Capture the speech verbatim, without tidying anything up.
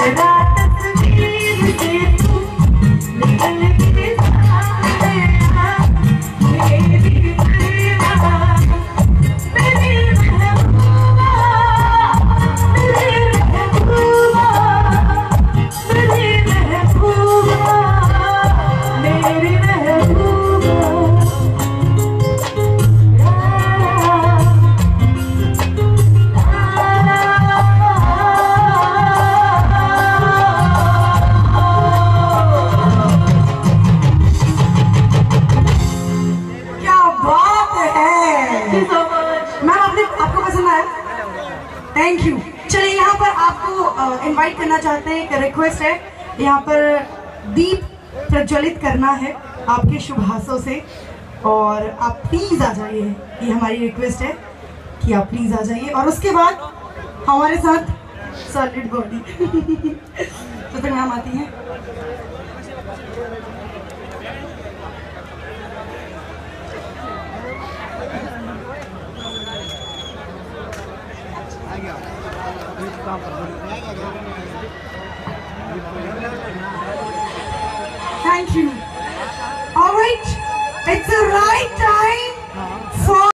Thank you. चलिए यहाँ पर आपको इनवाइट uh, करना चाहते हैं, एक रिक्वेस्ट है, यहाँ पर दीप प्रज्वलित करना है आपके शुभ हाथों से और आप प्लीज आ जाइए, ये हमारी रिक्वेस्ट है कि आप प्लीज आ जाइए। और उसके बाद हमारे साथ सॉलिड बॉडी तो तक नाम आती है। Thank you. All right, it's the right time for